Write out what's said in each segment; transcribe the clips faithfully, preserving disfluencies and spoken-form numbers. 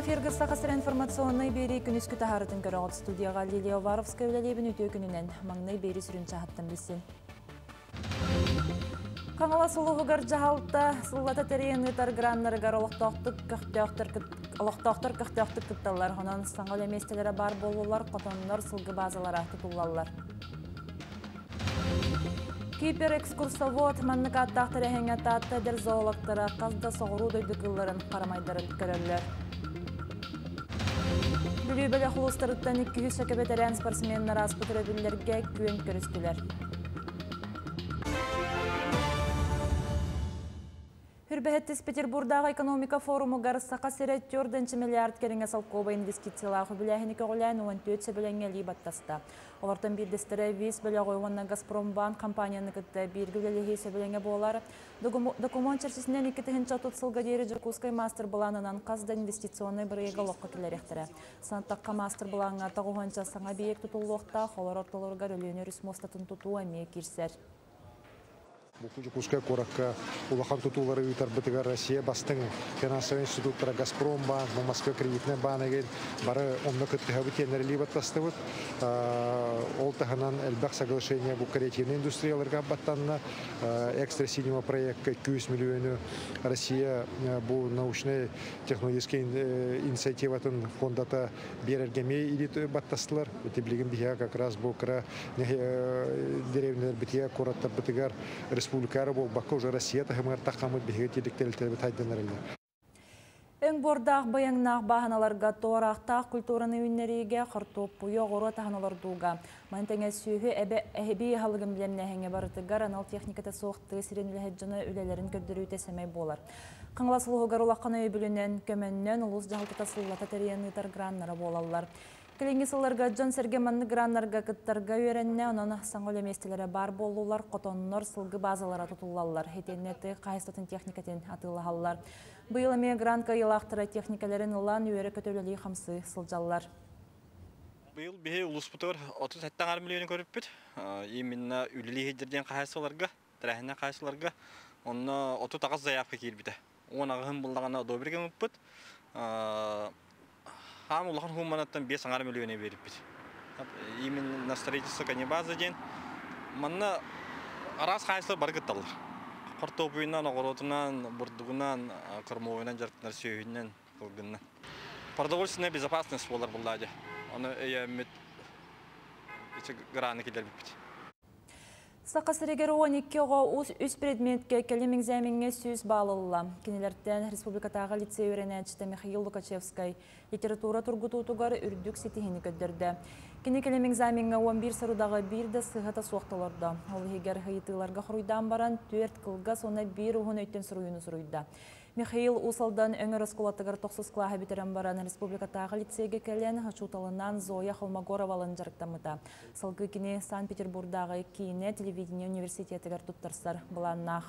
Фергіста қасыр информационный бері күніскі тахарытын көріғыт студияға Лилия Варовская өлелебін өте күнінен маңнай бері сүрінші аттан білсін. Қаңала сұлығығыр жағалта сұллата тәрейін ұтар граннарығар олықтақтыр күқтіқтік күтталар. Онан саңғал еместелері бар болулар, қотонлар сылғы базалара тұтулалар. Кипер экскурсовод маннык аттақтыры әңгәтатты дер зоологтары қазда соғыру дөйдікілерін қарамайдарын көрілер. Бүлі-бөлі құлыстырыттан екі жүз шәкебетерен спортсменнер аспытыры күйен көрістілер. Хүрбәхеттіс Петербурдағы экономика форумы ғарысақа сәрет төртінші миллиард керіңе салқоба инвестициялағы бүләхіні көғілән он төрт сөбіләңе лейбаттасты. Олардың бірдестері виз бөлі қойғанна Газпромбанк компанияны күтті біргілелігі сөбіләңе болар. Документ черсесінен екі тігінші отыз сылға дейірі жүркускай мастер бұланынан қазда инвестиционный бірейгі лоққа келеректірі. Санаттаққа мастер бұлаңа тағуғанша саңа бейек тұтулуқта қолар орталырға рөлінер үсмостатын тұтуы әмей керсер. Кускай коракка улахан тутулары үтар бытыгар Россия бастың финансовый институттара Газпромбанк, Москва кредитная банк бары омны кыттыға бітенлері лейбаттастыбыт. Ол тағынан әлбәқ соглашение бұл креативный индустрияларға баттанына экстра-синема проектка iki yüz миллионы Россия бұл научный технологический инициативатын фондата берергеме идет баттастылар. Бітеблігін бігеға как раз бұл кіра деревнелер бітеға кораттар бытыгар республикары бол баққа уже Россия тағымар тақамыд бігеге телектелі тайданарылар. Өң бордақ баяңнақ бағаналарға тоғырақтақ культураны үйіннеріге қыртуп бұйы ғұры тағаналардуға. Мәнтәңе сүйі әбей халығын білеміне әңе барытығар анал техниката соқты сиренілі жыны үлелерін көрдірі өтесемей болар. Қаңласылығығар олаққаны өйбілінен көміннен ұлыс жағылтыта сыллата тәрияны тарграннары болалар. Келеңгі сылларға жон сәрге манны граннарға күттарға өренне, онын саңғол еместелері бар болулар, қотоннор сылғы базалара тұтулалар, хетенеті қайыстатын техникатын атылығалар. Бұйыл әме гранка елақтыра техникалерін ұлан өйері көтөлілі қамсы сылжалар. Бұйыл бейі ұлыс бұтыр отыз сәттен миллионы көріп бүт. Емінна үлілі хеджерден қайсыларға, тәрәхіне қайсыларға, оны отыз тағыз заяққа кейл біті. Оны ғым бұлдағана добірге мүп бүт. Хам улахан хуманаттан бес миллионы беріп бит. Именно на строительство канибаза ден. Манна раз хайслар баргытталар. Картопуйнан, огородунан, бурдугунан, кормовуйнан, жарктар сүйүннен кылгынна. Продовольственная безопасность болар буллади. Аны эйемит ичи граны келер бит. Сақасырегер он екі оға үз предметке келемің зәміңе сөз балылыла. Кенелерден республикатағы лицей өренәчті Михаил Лукачевскай литература тұрғытуытуғар үрдік сетихіні көддірді. Кені келемің зәміңе он бір сырудағы бірді сығыта соқтылырды. Ол егер ғайытыларға құруйдан баран төрт қылға соны бір ұғын өттен сұруйыны сұруйды. Михаил Усалдан өңір ұскулатығыр тоқсыз қылағы бітерін баран республикатағы лицейге кәлен Хачуталынан Зоя Холмагоровалын жарықтамыда. Салғы кені Санкт-Петербурдағы кейіне телевидение университетігер тұттарсар бұланнақ.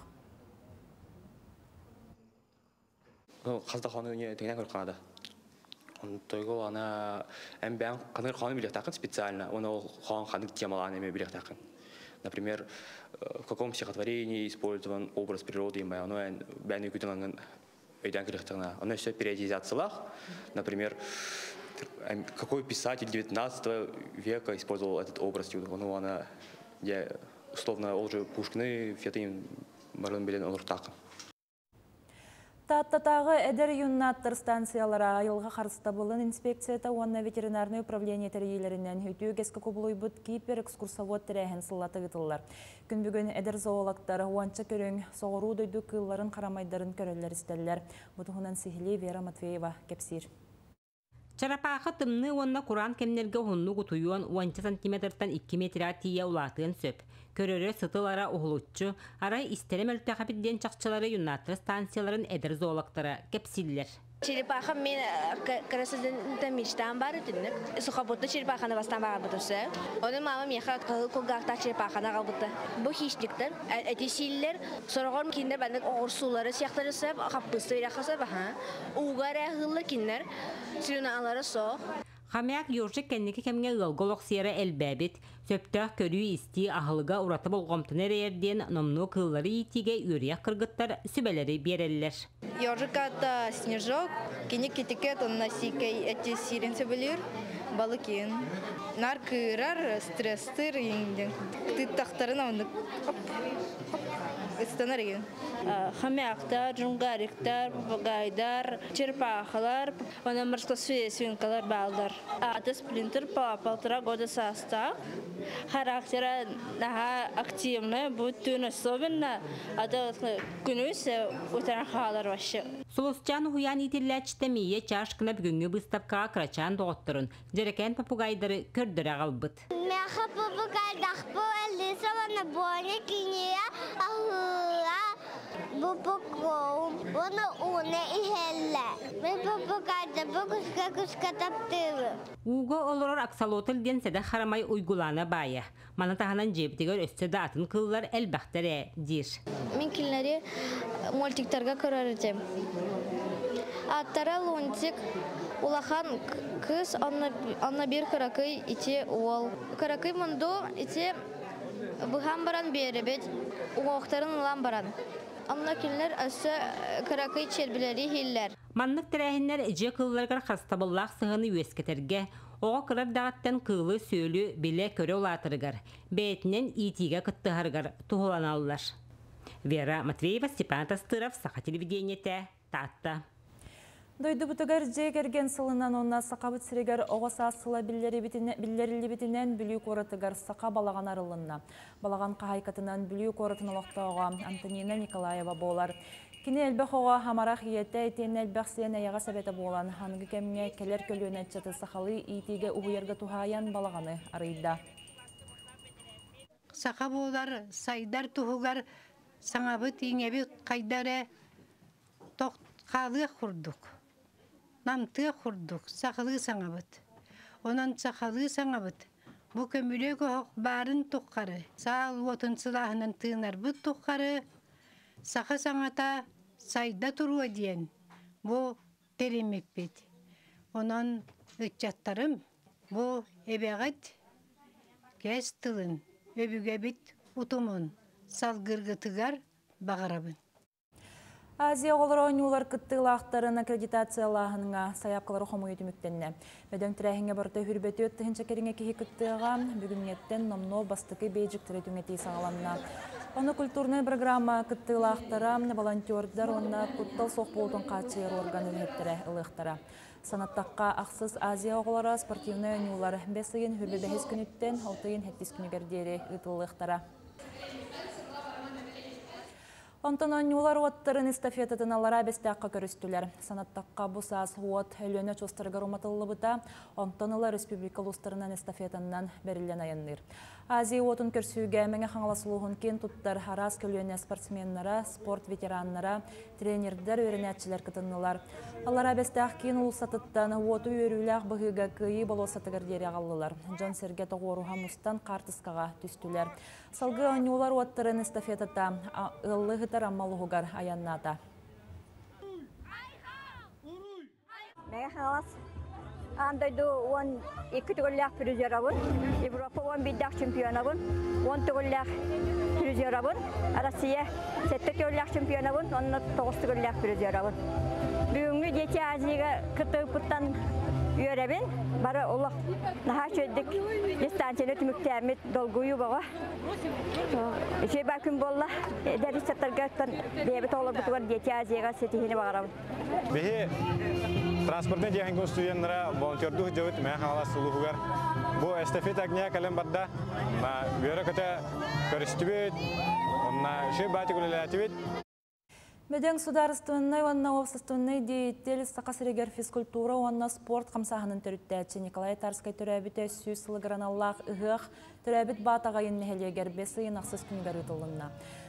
Қазда қаны өне теңнен көрқанады. Тойғы ана әмбән қаныр қаны білек тақын специально. Оны ол қан қаны темаланы әме білек тақын. Например, в каком стихотворении использован образ природы, и оно бәні күтіңін өйден кіріқтіғына. Оно все периодизациялах. Например, какой писатель девятнадцатого века использовал этот образ? Оно, она, условно, уже Пушкины, Фетин, Марлен Белен, Олуртақы. Таттатағы әдір юннаттыр станциялара айылға қарыста болын инспекцията онна ветеринарный управление тәрейелерінен өтеу кескі көбілуй бұд Кипер экскурсовод тірәхін сыллаты ғытылар. Күн бүгін әдір зоологтар уанча көрің соғыру дөйді кылларын қарамайдарын көрелер істелер. Бұтығынан Сихили Вера Матвеева кепсир. Чарапақы тымны онна Куран кемнерге ғынну ғытуюан он сантиметртан екі метр тия улатығын сөп. Көрөрі сытылара ұғылытчы, арай истерем өлтіғапидден чақчылары юннаттыры станцияларын әдір зоологтары кепсиллер. Черепаха мен красотында мечтам бар өтінік. Сухабутты черепаханы бастан бағар бұтысы. Оны мама меха қолғақта черепаханы қалбыты. Бұл хищниктер, әтесейлер, сұрағыр кендер бәндік оғыр сулары сияқтарысып, қаппысты верақасы баха. Уғар әғылы кендер, сүйіні алары соқ. Хамяк yorjik kenniki kemge ылголок сиера элбәбит, сөптөх көрүү исти ахылга ураты болгомтун эрерден номну кыллары итиге үрия кыргыттар сүбелери береллер. Yorjik ата снежок, киник китикет онна сикей эти сирен сөбелер, балыкин. Нар кырар стресстер иңден. Ты тахтарын онды. Истанарген. Хамяктар, жунгариктар, попугайдар, черепахалар, она морской свинкалар балдар. Это сплинтер по полтора года состав. Характера активный, будет особенно, а то күнүс утарахалар вообще. Солосчан хуян итилләчтемие чашкына бүгүнгү быстапка крачан доотторун, жерекен попугайдары көрдөрө албыт. Мяха попугайдах по элисована боне кинея ахуа бупукоу, оны уне ихелле. Мен попугайда букуска куска таптыры. Уго олорор аксалотыл ден седе харамай уйгулана бая. Мана таханан жептигер өстөдө атын кыллар элбахтере дир. Мен килнери мультиктарга көрөрөтөм. Аттара лунтик, улахан кыз, анна бир каракый ити уол. Каракый мунду ити быхан баран беребет, уоқтарын улан баран. Анна килнер өсі каракый чербилери хиллер. Маннык тәрәһиннәр эже кылларгар хастабыллах сыгыны үескетерге, ого кырар дагаттан кылы сөйлү биле көрө улатыргар, бетинен итиге кыттыгаргар тухуланаллар. Вера Матвеева, Степан Тастыров, Саха телевидениете, Татта. Дойду бутыгар жегерген сылынан онна сақабыт сірегер оғаса сыла биллерілі бітінен бүлі қорытыгар сақа балаған арылынна. Балаған қағайкатынан бүлі қорытын олықтауға Антонина Николаева болар. Кені әлбәқ оға хамарақ иетті әйтен әлбәқ сен аяға сәбеті болан. Ханғы кәміне келер көлуін әтчеті сақалы итиге ұғыергі тухаян балағаны арыйда. Сақа болар, сайдар тұғығар, саңабыт, еңебет, қайдары тоққалы құрдық. Намты құрдық, сақалы саңабыт. Онан сақалы саңабыт. Бұ көмілі көк барын тұққары. Сал отын сылағынан тыңар бұт тұққары. Сақы саңата сайда тұруа дейін. Бұ теремек бет. Онан үтчаттарым. Бұ әбеғат кәс тылын. Өбіге бет ұтымын. Салғырғытығар бағарабын. Азия олар ойнулар кыттылақтарын аккредитациялағыныңа саяпқалары қому етіміктенне. Бәден тірәхіңе барда хүрбеті өттіхін шакеріңе кехі кыттыға бүгінеттен номно бастықы бейджік тіретіңеті сағаланна. Оны культурный программа кыттылақтара волонтердар онна күттал соқ болдың қатшығыр органы өлеттірі ұлықтара. Санаттаққа ақсыз Азия оғылары спортивны ойнулар бәсігін хүрбе бәхес күніттен алтыйын хәттес күнігердері ұтылықтара. Онтан ойнулар оттарын эстафетатын алара бестаққа көрістілер. Санаттаққа бұсас от өлөне чостырғар ұматылы бұта, онтанылар республика ұстарынан эстафетаннан берілен айынныр. Азия отын көрсуге мәңе қаңыласылуғын кен тұттар харас көлөне спортсменнара, спорт ветераннара, тренердер өрінәтчілер кытыннылар. Алара бестақ кен ұлсатыттан оты өріләқ бұғыға күйі болосатығыр дері ағалылар. Жон Серге тоғыруға мұстан қартысқаға түстілер. Салғы ойнулар оттарын эстафетата ылы ғытар аммалығығар аянната. Мәңе қаңылас андайды он екі түгілләқ призер абын, Европа он биддәқ чемпион абын, он түгілләқ призер абын, Россия сетті түгілләқ чемпион абын, он тоғыз түгілләқ призер абын. Бүгінгі дети Азияға күтті бұттан үйеребін, бары олық наға шөйдік дистанциялы түміктәмет долгуы баға. Үшей бәкім болла, дәрі саттарға бейбіт олар бұтығар дети Азияға сетихіне бағарабын. Транспортный дегенген студенттера волонтердух жауыт мен халас сулухугар. Бу эстафет агния калем бадда. На бюро ката көрістібет, онна шей бати күлеләтібет. Меден сударыстығыннай, онна офсыстығыннай дейттел сақасырегер физкультура, онна спорт қамсағының түріттәтші Николай Тарскай түрәбіті сүй сылығыран Аллах ұғық түрәбіт батаға еннігелегер бесі енақсыз күнгер ұтылынна.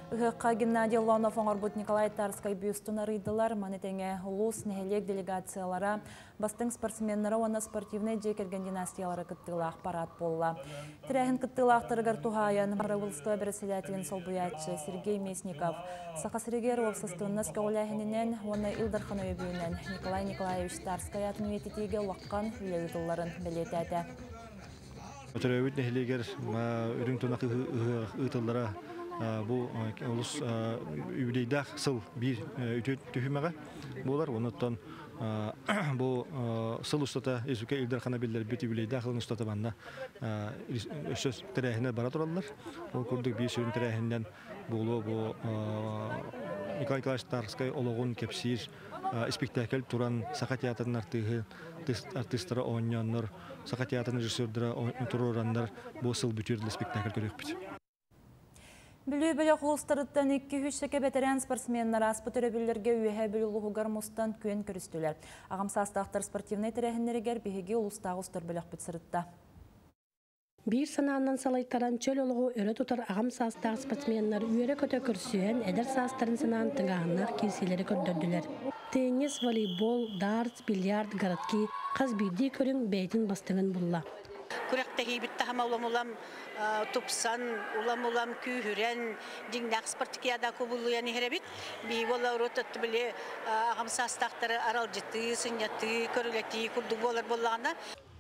Үхіққа Геннадий Лонов оңарбут Николай Тарскай бюстун арыйдылар. Манетеңе улус нехелек делегациялара бастың спортсменнары оны спортивный жекерген династиялары кыттыла ақпарат болла. Тірәхін кыттыла ақтырығар тухайын Маравылсты председателін солбуятчы Сергей Месников. Сақасырегер олсыстығыннас кәуляхінінен оны Илдархан өйбүйінен Николай Николаевич Тарскай атын өйтетеге лаққан үлеуітіларын білетәді. Өтірәуіт нехелегер үрің тұнақ ұйтылдара бұл олыс үйдейдақ сыл бір түхімеға болар. Оныттан бұл сыл ұстата есуке Илдархана белдер бет үйдейдақ ұлын ұстата банна өсөз тірәхіне бара тұралылар. Ол көрдік бір сөрін тірәхінен болу бұл Николай Николаевич Тарскай олығын кепсир спектакль туран Саха театрын артығы артистары ойнянлар, Саха театрын режиссердері тұрурандар бұл сыл бүтерлі спектакль көрек біт. Білі білі құлыстарыттан екі-үш шеке бетерен спортсменнар аспыт өребілерге үйе білі ұлығығар мұстан күйен көрістілер. Ағамсастақтар спортивный тірәхінлерігер бігеге ұлыстағы ұстар білік біт сырытта. Бір санааннан салайттаран чөл олығы өрі тұтар ағам састағы спортсменнар үйері көті көрсүйен әдір састарын санаан тыңағынақ кейселері көрдірділер. Теннис, волейбол, дартс, бильярд, городки, қаз бейді көрін бәйтін бастығын бұлла. Күрәктәге биттәһәм улам-улам тупсан, улам-улам күйһүрән, диңнәк спортикияда кубулуяны хәрәбит. Би вала ротат биле агамсастактары аралҗыты, сыньяты, көрүләти, курду болар боллаганда.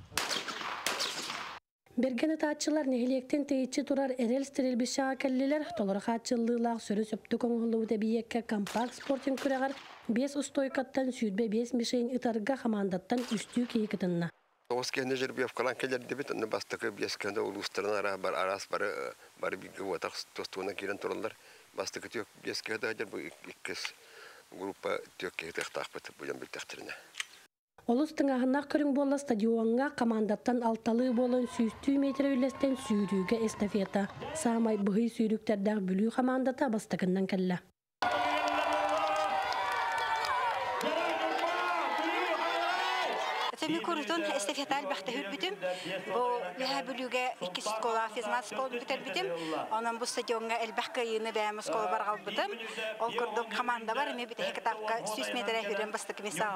Берген атачылар нехилектен тейчи турар эрел стерилбишаға кәллелер, толыр хатчыллылақ сөрі сөпті көңілі өтебиекке компакт спортин күрәғар бес ұстойкаттан сүйдбе бес мишейн ытарга хамандаттан үстүү кейкітінна. Оғыз кәнде жербе афқалан кәлерді бет, оны бастықы бес кәнде ұлыстырын ара бар арас бары бары бигі отақ тостуына керен тұралар. Бастықы тек бес кәнде ғадар бұл иккіз группа тек кейтіқ тақпыт бұлан білтіқтіріне. Олыстың ағынақ көрің болла стадионға командаттан алталы болын сүйістүү метр үйлестен сүйрүүге эстафета. Самай бұғый сүйріктердәғ бүлі командата бастықыннан кәлі. Теми көрдөн эстафеталь бахта хүрбүтүм. Бу леха бүлүгө эки школа, физмат школа бүтүрбүтүм. Анан бу стадионга элбахка йыны бәм школа баргалбытым. Ол көрдүк команда бар, эми бите хектарга жүз метр хүрем бастык мисал.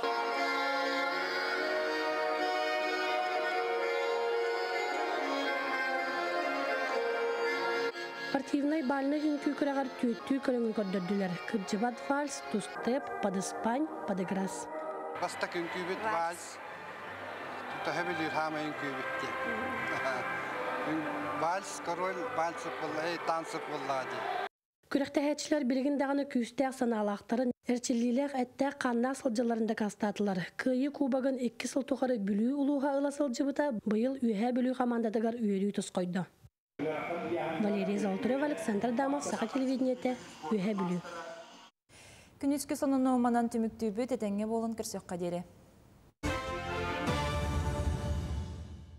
Спортивный бальны хинкүү күрәгәр түттүү көрөңү көрдөрдүләр. Кыржыбат вальс, тустеп, падыспань, падыграс. Basta kun kubit vals, tu har väl hamma en kubit. Vals, karol, vals vallahi tansıp vallahi. Күрәктәһәчләр билгендәгәне күстәк саналактарын эрчиллиләр әттә каннак сылҗыларында кастатылар. Кыйы кубагын ике сыл тухары бүлү улуга ыласылҗыбыта быел үйә бүлү командадагар үйрү тус койды. Валерий Золотарев, Александр Дамов, Саха телевидениете, үйә бүлү. Күнүскө сонуну манан түмүктүүбү тетеңге болун кырсыкка дере.